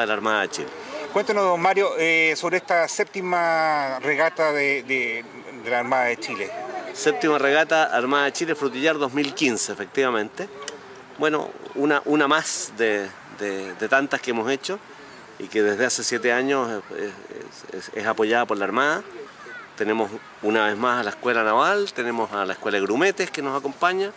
la Armada de Chile. Cuéntanos, don Mario, sobre esta séptima regata de la Armada de Chile. Séptima regata Armada de Chile Frutillar 2015, efectivamente. Bueno, una más de tantas que hemos hecho y que desde hace 7 años es apoyada por la Armada. Tenemos una vez más a la Escuela Naval, tenemos a la Escuela de Grumetes que nos acompaña,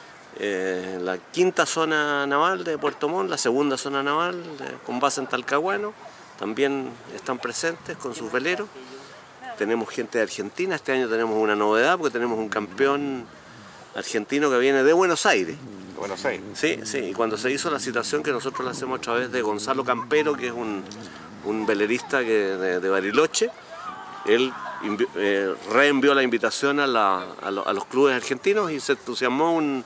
la quinta zona naval de Puerto Montt, la segunda zona naval con base en Talcahuano, también están presentes con sus veleros. Tenemos gente de Argentina, este año tenemos una novedad porque tenemos un campeón argentino que viene de Buenos Aires. Buenos Aires. Sí, sí, y cuando se hizo la citación que nosotros la hacemos a través de Gonzalo Campero, que es un velerista de Bariloche, él reenvió la invitación a los clubes argentinos y se entusiasmó un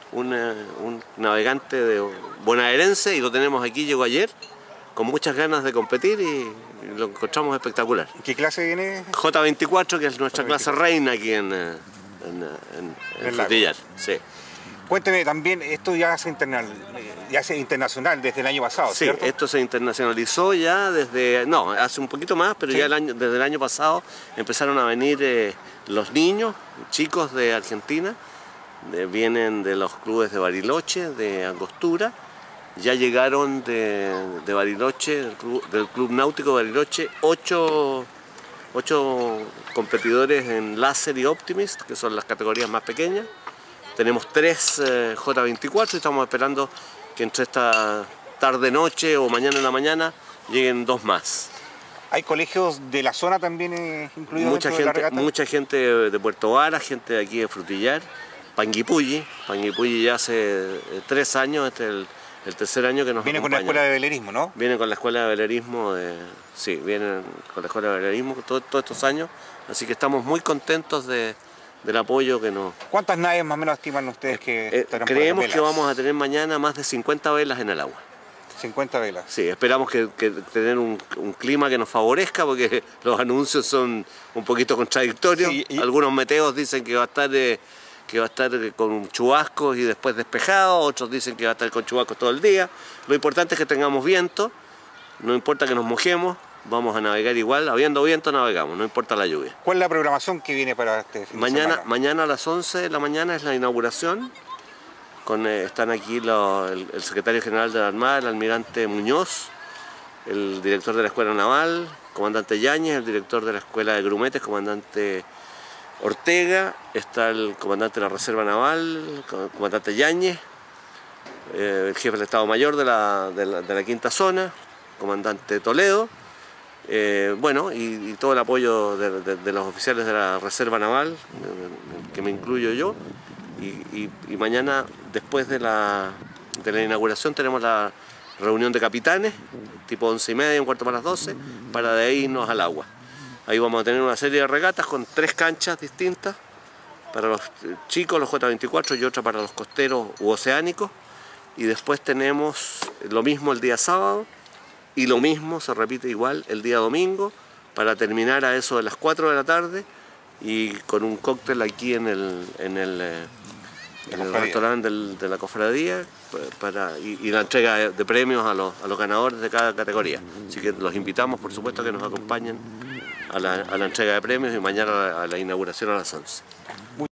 navegante de bonaerense y lo tenemos aquí, llegó ayer, con muchas ganas de competir y lo encontramos espectacular. ¿Qué clase viene? J24, que es nuestra clase reina aquí en Frutillar. Sí. Cuénteme también, esto ya es internacional desde el año pasado, sí, ¿cierto? Esto se internacionalizó ya desde, no, hace un poquito más, pero sí, ya desde el año pasado empezaron a venir los niños, chicos de Argentina, vienen de los clubes de Bariloche, de Angostura, ya llegaron de Bariloche, del Club Náutico de Bariloche, 8 competidores en Láser y Optimist, que son las categorías más pequeñas. Tenemos 3 J24 y estamos esperando que entre esta tarde-noche o mañana en la mañana lleguen 2 más. ¿Hay colegios de la zona también incluidos dentro de la regata? Mucha gente de Puerto Vara, gente de aquí de Frutillar, Panguipulli ya hace 3 años, este es el tercer año que nos Viene acompaña. Con la escuela de velerismo, ¿no? Viene con la escuela de velerismo, sí, vienen con la escuela de velerismo todos estos años, así que estamos muy contentos del apoyo que nos... ¿Cuántas naves más o menos estiman ustedes que estarán por Creemos las que vamos a tener mañana más de 50 velas en el agua. 50 velas. Sí, esperamos que tener un clima que nos favorezca porque los anuncios son un poquito contradictorios. Sí, algunos meteos dicen que va a estar con chubascos y después despejado, otros dicen que va a estar con chubascos todo el día. Lo importante es que tengamos viento, no importa que nos mojemos, vamos a navegar igual, habiendo viento navegamos, no importa la lluvia. ¿Cuál es la programación que viene para este fin de semana? Mañana a las 11 de la mañana es la inauguración. Están aquí el secretario general de la Armada, el almirante Muñoz, el director de la Escuela Naval, comandante Yáñez, el director de la Escuela de Grumetes, comandante Ortega, está el comandante de la Reserva Naval, el comandante Yáñez, el jefe del Estado Mayor de la quinta zona, comandante Toledo, bueno, y todo el apoyo de los oficiales de la Reserva Naval, que me incluyo yo, y mañana, después de la inauguración, tenemos la reunión de capitanes, tipo 11:30, un cuarto para las 12, para de ahí irnos al agua. Ahí vamos a tener una serie de regatas con 3 canchas distintas, para los chicos, los J24, y otra para los costeros u oceánicos, y después tenemos lo mismo el día sábado, y lo mismo se repite igual el día domingo, para terminar a eso de las 4 de la tarde, y con un cóctel aquí en el restaurante de la cofradía y la entrega de premios a los ganadores de cada categoría. Así que los invitamos, por supuesto, a que nos acompañen a la entrega de premios y mañana a la inauguración a las 11.